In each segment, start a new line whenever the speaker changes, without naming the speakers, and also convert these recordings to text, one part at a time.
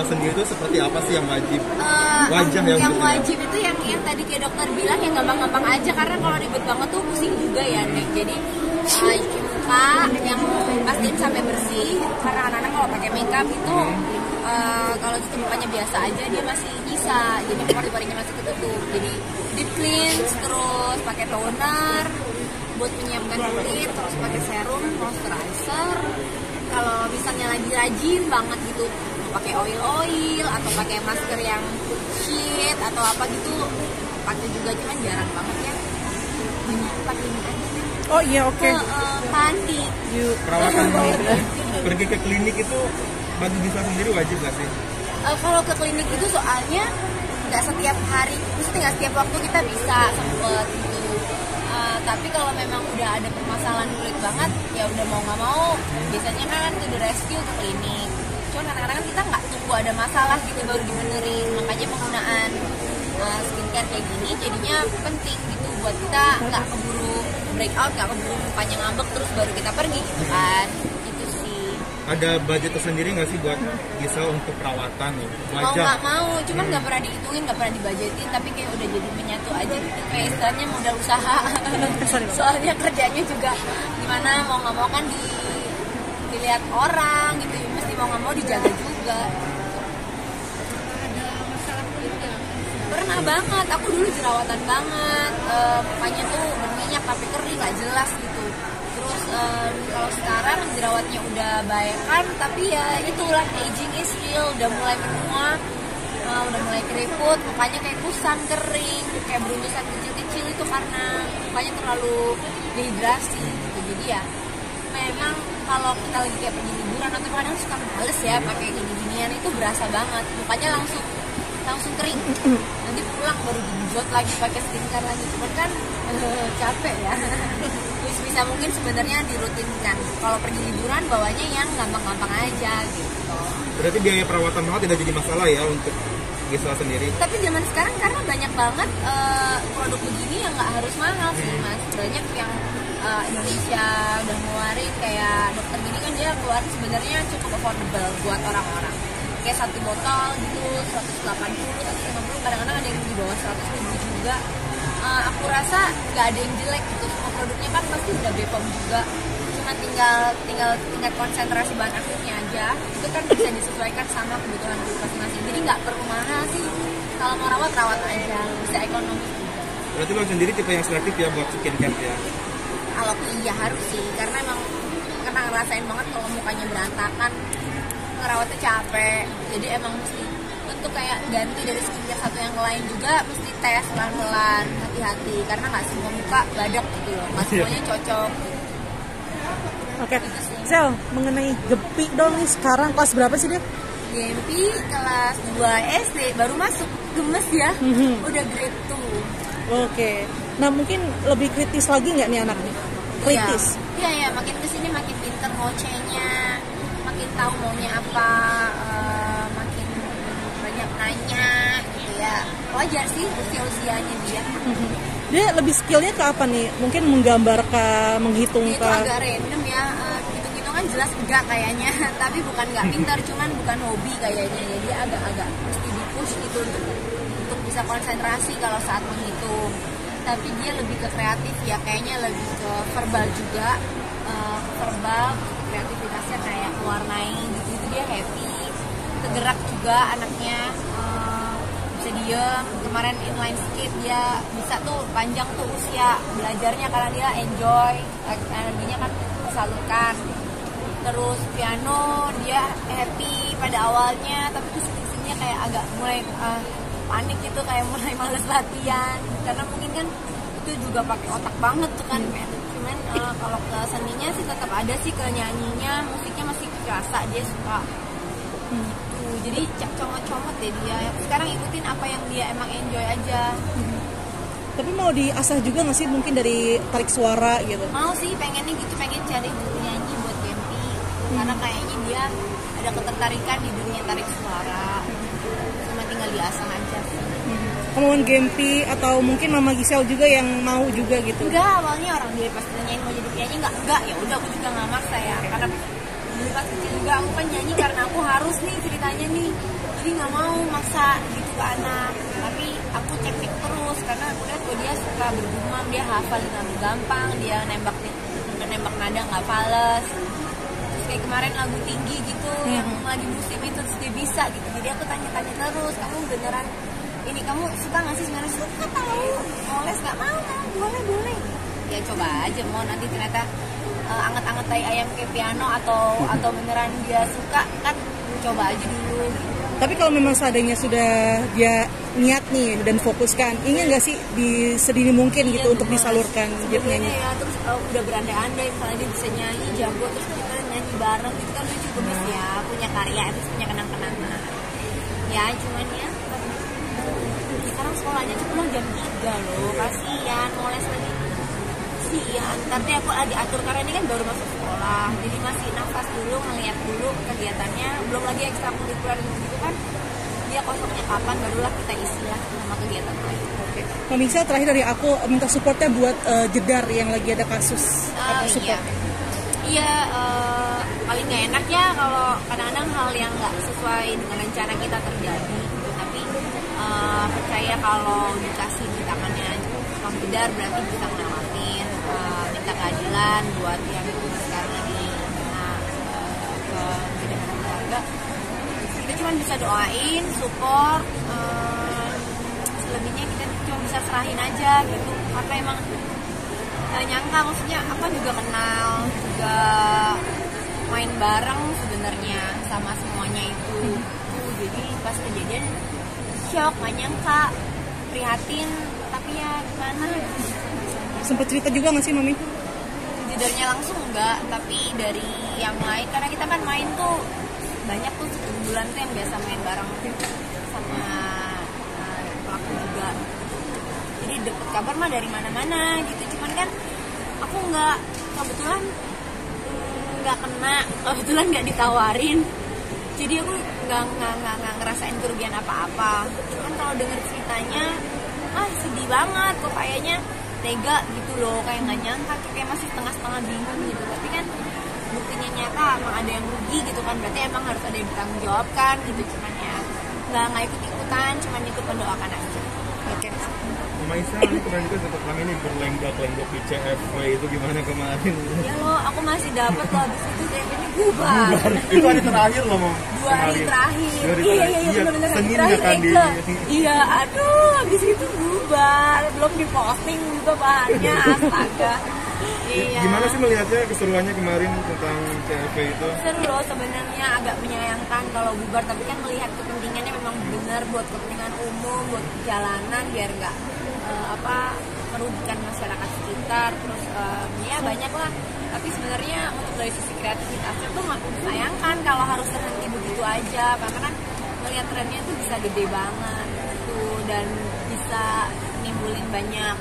sendiri itu seperti apa sih yang wajib? Wajah
yang wajib itu yang tadi kayak dokter bilang yang gampang-gampang aja, karena kalau ribet banget tuh pusing juga ya nih. Jadi cuci muka yang pastiin sampai bersih, karena anak-anak kalau pakai makeup itu kalau cuci mukanya biasa aja dia masih bisa, jadi pori-porinya masih ketutup. Jadi deep cleanse, terus pakai toner buat menyiapkan kulit, terus pakai serum, moisturizer. Kalau misalnya lagi rajin banget gitu, pakai oil atau pakai masker yang sheet atau apa gitu, pakai juga, cuman jarang banget ya. Pakai ini aja.
Oh iya, oke.
Mandi.
Perawatan pergi ke klinik itu bagi Gisela sendiri wajib nggak sih?
Kalau ke klinik itu soalnya nggak setiap hari, maksudnya nggak setiap waktu kita bisa sempet gitu. Tapi kalau memang udah ada permasalahan kulit banget, ya udah mau nggak mau, biasanya kan to the rescue ke klinik. Cuman kadang-kadang kita nggak tunggu ada masalah gitu baru dibenerin, makanya penggunaan skincare kayak gini jadinya penting gitu buat kita nggak keburu breakout, nggak keburu mukanya ngambek terus baru kita pergi gitu kan. Itu sih.
Ada budget tersendiri nggak sih buat Gisela untuk perawatan nih?
Mau nggak mau, cuman nggak pernah dihitungin, nggak pernah dibajetin, tapi kayak udah jadi menyatu aja gitu, kayak istilahnya modal usaha. Soalnya kerjanya juga gimana, mau nggak mau kan dilihat orang gitu, mesti mau nggak mau dijaga juga. Ada masalah kulit nggak? Pernah banget, aku dulu jerawatan banget, mukanya tuh berminyak tapi kering nggak jelas gitu. Terus kalau sekarang jerawatnya udah baikan, tapi ya itulah, aging is real, udah mulai menua, udah mulai keriput, mukanya kayak kusam, kering, kayak beruntusan kecil-kecil, itu karena mukanya terlalu dehidrasi gitu. Jadi ya memang kalau kita lagi kayak pergi liburan atau kadang suka males ya pakai gini-ginian, itu berasa banget, mukanya langsung kering. Nanti pulang baru dijot lagi pakai skincare lagi, cuman kan capek ya. Bisa mungkin sebenarnya dirutinkan. Kalau pergi liburan bawanya yang gampang-gampang aja gitu.
Berarti biaya perawatan mahal tidak jadi masalah ya untuk Gisela sendiri?
Tapi zaman sekarang karena banyak banget produk begini yang nggak harus mahal sih mas. Banyak yang Indonesia udah ngeluarin, kayak dokter gini kan dia keluarin sebenarnya cukup affordable buat orang-orang. Kayak satu botol gitu 180, 150, kadang-kadang ada yang di bawah 100.000 juga. Aku rasa nggak ada yang jelek gitu, semua produknya kan pasti udah BPOM juga, cuma tinggal tingkat konsentrasi bahan aktifnya aja, itu kan bisa disesuaikan sama kebutuhan kulit masing-masing. Jadi nggak perlu mahal sih, kalau mau rawat aja, bisa ekonomis juga.
Berarti lo sendiri tipe yang selektif ya buat skincare ya?
Kalau iya harus sih, karena emang ngerasain banget kalau mukanya berantakan, ngerawatnya capek, jadi emang mesti untuk kayak ganti dari skincare satu yang lain juga mesti tes pelan-pelan, hati-hati, karena nggak semua muka badak gitu loh, nggak semuanya cocok.
Oke, Sel, mengenai Gempi dong nih, sekarang kelas berapa sih dia?
Gempi kelas 2 SD, baru masuk, gemes ya, udah grade 2.
Oke, nah mungkin lebih kritis lagi nggak nih anaknya? Kritis?
Iya, makin kesini makin pinter ngocehnya, makin tahu maunya apa, makin banyak nanya gitu ya. Wajar sih usia-usianya dia.
Dia lebih skillnya ke apa nih? Mungkin menggambarkan, menghitungkan?
Itu agak random ya, hitung-hitungan jelas enggak kayaknya. Tapi bukan nggak pintar, cuman bukan hobi kayaknya. Jadi agak-agak mesti di-push gitu untuk bisa konsentrasi kalau saat menghitung. Tapi dia lebih ke kreatif ya, kayaknya lebih ke verbal juga. Verbal, kreativitasnya kayak mewarnai gitu, dia happy. Tergerak juga anaknya, bisa diem. Kemarin inline skate dia bisa tuh, panjang tuh usia belajarnya karena dia enjoy, energinya kan tersalurkan. Terus piano dia happy pada awalnya, tapi tuh sini kayak agak mulai panik gitu, kayak mulai males latihan, karena mungkin kan itu juga pakai otak banget tuh kan. Cuman kalau ke seninya sih tetap ada sih, ke nyanyinya, musiknya masih kerasa dia suka. Jadi comot-comot deh dia. Sekarang ikutin apa yang dia emang enjoy aja.
Tapi mau diasah juga nggak sih, mungkin dari tarik suara gitu?
Mau sih, pengennya gitu, pengen cari buku nyanyi buat Gempi. Karena kayaknya dia ada ketertarikan di dunia tarik suara. Cuma tinggal diasah aja.
Kemauan Gempi atau mungkin Mama Gisel juga yang mau juga gitu?
Enggak, awalnya orang dia pas nanyain mau jadi penyanyi enggak, ya udah aku juga nggak maksa ya. Karena dulu pas kecil juga aku kan nyanyi karena aku harus nih ceritanya nih. jadi nggak mau maksa gitu ke anak, tapi aku cek terus karena aku lihat dia suka bergumam, dia hafal dengan gampang, dia nembak nada nggak fales. Terus kayak kemarin lagu tinggi gitu yang lagi musim itu terus dia bisa gitu, jadi aku tanya terus, kamu beneran ini kamu suka nggak sih? Sebenarnya suka tahu, mau les nggak mau kan, boleh ya coba aja, mau nanti ternyata anget-anget tai ayam kayak piano atau beneran dia suka kan, coba aja dulu.
Tapi kalau memang seadanya sudah dia niat nih dan fokuskan, ingin nggak sih di sedini mungkin gitu untuk disalurkan dia nyanyi?
Ya, terus udah berandai-andai misalnya dia bisa nyanyi jago, terus kita nyanyi bareng gitu kan lucu gemes ya, punya karya, terus punya kenang-kenangan. Ya cuman ya sekarang sekolahnya pulang jam 3 loh, kasihan mau les lagi. Iya, tapi aku diatur karena ini kan baru masuk sekolah, jadi masih nafas dulu, ngeliat dulu kegiatannya, belum lagi ekstrakurikuler gitu kan, dia kosongnya kapan, barulah kita isi lah sama kegiatan lain.
Oke. Mbak Michelle, terakhir dari aku minta supportnya buat Jedar yang lagi ada kasus support.
Iya, paling nggak enak ya kalau kadang-kadang hal yang nggak sesuai dengan rencana kita terjadi, gitu. Tapi percaya kalau dikasih di tangannya Om Jedar berarti bisa ngelewatin, minta keadilan buat yang sekarang lagi kena kehidupan keluarga. Kita cuma bisa doain, support, selebihnya kita cuma bisa serahin aja gitu. Karena emang nyangka, maksudnya apa juga kenal, juga main bareng sebenarnya sama semuanya itu. Jadi pas kejadian shock, gak nyangka, prihatin, tapi ya gimana.
Sempet cerita juga nggak sih Mami?
Jedarnya langsung enggak, tapi dari yang lain, karena kita kan main tuh banyak tuh, 1 bulan tuh yang biasa main bareng sama pelaku juga. Jadi dapet kabar mah dari mana-mana gitu, cuman kan aku nggak, kebetulan nggak kena, kebetulan nggak ditawarin, jadi aku nggak ngerasain kerugian apa-apa. Cuman kalau denger ceritanya, sedih banget kok, kayaknya tega gitu loh, kayak nggak nyangka, kayak masih setengah-setengah bingung gitu. Tapi kan buktinya nyata emang ada yang rugi gitu kan, berarti emang harus ada yang bertanggung jawabkan gitu. Cuman ya nggak ikut-ikutan, cuman ikut mendoakan aja.
Oke.
Maisa ini kemarin juga sempat kami ini berlenggak-lenggok di CFW, itu gimana kemarin?
Ya lo, aku masih dapat loh, habis itu CFW-nya bubar.
Itu hari terakhir loh, Mam.
2 hari terakhir.
Iya,
benar-benar hari
Senin
terakhir
kan
Eka. Iya, aduh, habis itu bubar, belum diposting juga bahannya, astaga. Iya.
Gimana sih melihatnya keseruannya kemarin tentang CFW itu?
Seru loh sebenarnya, agak menyayangkan kalau bubar, tapi kan melihat kepentingannya memang benar buat kepentingan umum, buat jalanan biar nggak merugikan masyarakat sekitar, terus ya banyak lah. Tapi sebenarnya untuk dari sisi kreativitasnya tuh sayangkan kalau harus terhenti begitu aja, karena kan melihat trennya tuh bisa gede banget gitu, dan bisa nimbulin banyak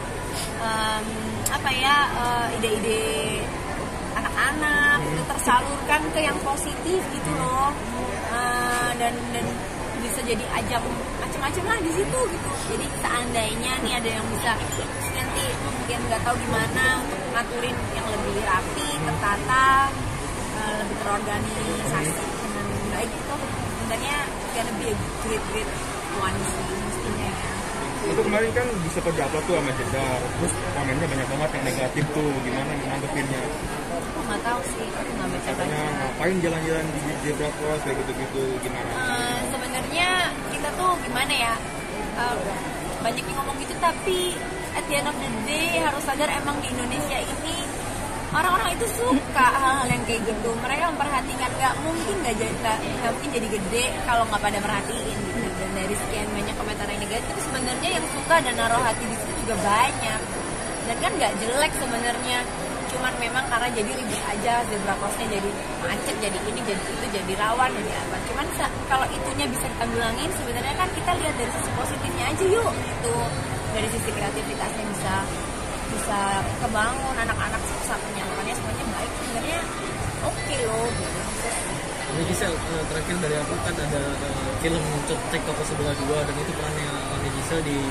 ide-ide anak-anak itu tersalurkan ke yang positif gitu loh, dan bisa jadi ajang macam-macam lah di situ gitu. Jadi seandainya nih ada yang bisa nanti mungkin nggak tahu gimana untuk ngaturin yang lebih rapi, tertata, lebih terorganisasi dengan baik, itu sebenarnya gonna be a great one sih mestinya ya.
Itu kemarin kan bisa pejabat tuh sama Jedar, terus komennya banyak banget yang negatif tuh, gimana nanggepinnya?
Aku nggak tahu sih, aku nggak baca-baca.
Ngapain jalan-jalan di zebra cross kayak gitu-gitu, gimana?
Sebenarnya kita tuh gimana ya, banyak yang ngomong gitu, tapi at the end of the day harus sadar emang di Indonesia ini orang-orang itu suka hal-hal yang kayak gitu. Mereka memperhatikan, nggak mungkin jadi gede kalau nggak pada merhatiin gitu. Dan dari sekian banyak komentar yang negatif, sebenarnya yang suka dan naruh hati di situ juga banyak. Dan kan nggak jelek sebenarnya, cuman memang karena jadi ribet aja, zebra crossnya jadi macet, jadi ini, jadi itu, jadi rawan, jadi apa. Cuman kalau itunya bisa ditanggulangin, sebenarnya kan kita lihat dari sisi positifnya aja yuk gitu. Dari sisi kreativitasnya bisa kebangun, anak-anak susah penyalurannya semuanya baik, sebenarnya oke loh gitu.
Ini Gisel, terakhir dari aku kan ada film Cek Toko Sebelah 2, dan itu perannya Ani Gisel di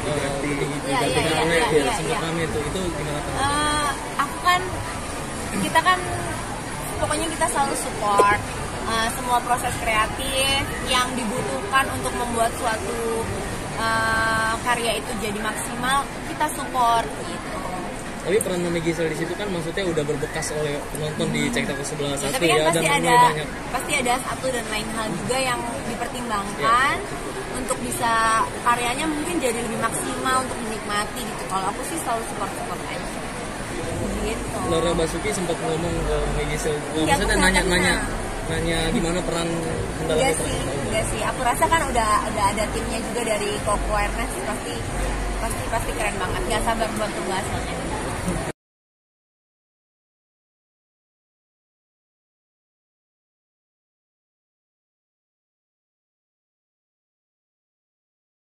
sempat kami itu gimana?
Aku kan, kita kan pokoknya kita selalu support semua proses kreatif yang dibutuhkan untuk membuat suatu karya itu jadi maksimal kita support gitu.
Tapi peran Mami Gisel di situ kan maksudnya udah berbekas oleh penonton di Cek Toko Sebelah Satu
Tapi kan
ya, dan
pasti ada satu dan lain hal juga yang dipertimbangkan untuk bisa karyanya mungkin jadi lebih maksimal untuk dinikmati gitu. Kalau aku sih selalu support aja gitu.
Laura Basuki sempat ngomong ke Mami Gisel,
Iya,
maksudnya
aku
nanya gimana peran mendalam
Enggak sih. Aku rasa kan udah ada timnya juga dari Koko Ernest, pasti keren banget. Gak sabar buat tunggu hasilnya.